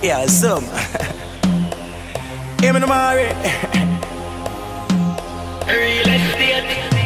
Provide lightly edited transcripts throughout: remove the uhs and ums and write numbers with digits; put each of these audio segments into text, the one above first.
Yeah, some. Hear me no more. Real estate.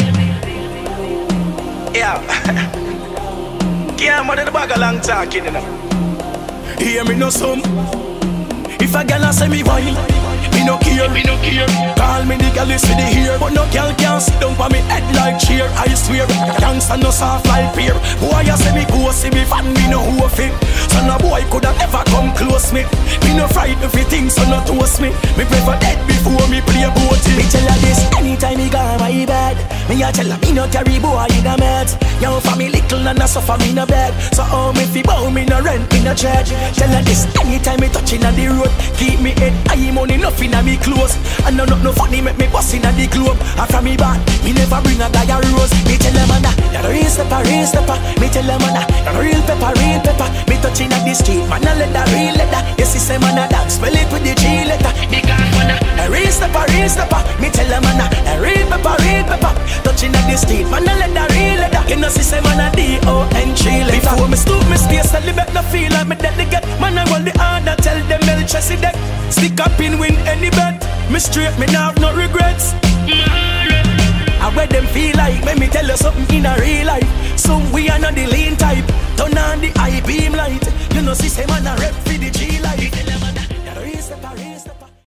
Yeah. Can't mother the bag a long talking, you know. Hear me no some. If a gal a say me wine, me no care. Call me the gal is for the hair, but no gal can sit down for me head like chair. I swear, gangsta no soft like beer. Boy a say me go see me fan, me no who fit. So no boy coulda ever come close me. Me no frightened fi things, so no toast me. Me prefer dead before me play boat. Me tell her this anytime me got my bed. Me a tell her me no carry boy in a meds. Young for me little and I suffer me no bed. So how me fi bow me no rent me no charge. Tell her this anytime me touching on the road. Keep me head high, money nothing on me clothes. And no funny make me bust in the globe. And from me back, me never bring a guy a rose. Me tell them man, you're the real stepper. Me tell them man, you're the real pepper. Me touching at the street, man, I let that real letter. Yes, he say man, I dance, spell it with the G letter. Because man, a real stepper. Me tell them man, a real pepper. Touching at the street, man, I let that real letter. You know, she say man, a D-O-N-G letter. Before me stoop, me stay, celebrate, no feel like me delegate. Man, I roll the order, tell them Chelsea deck. Stick up in win any bet. Me straight, me now have no regrets. I where them feel like, let me tell you something in a real life. Some we are not the lean type. Turn on the high beam light. You know, see, say man a rep.